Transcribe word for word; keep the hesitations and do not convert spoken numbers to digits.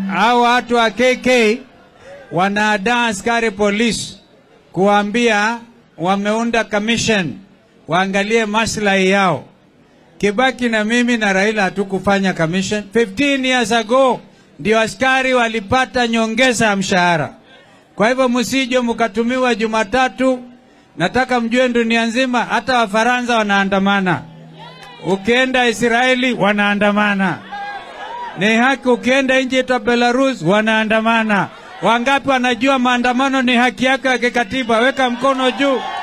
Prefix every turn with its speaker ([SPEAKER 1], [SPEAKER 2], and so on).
[SPEAKER 1] hao watu wa K K wanaadaa askari polisi kuambia wameunda commission waangalie maslahi yao. Kibaki na mimi na Raila hatukufanya commission. fifteen years ago ndio askari walipata nyongeza ya mshahara. Kwa hivyo msije mkatumiwa Jumatatu. Nataka mjue dunia nzima hata Wafaransa wanaandamana. Ukienda Israeli wanaandamana. Ni haki ukienda nje ya Belarus wanaandamana. Wangapi wanajua maandamano ni haki yake ya kikatiba? Weka mkono juu.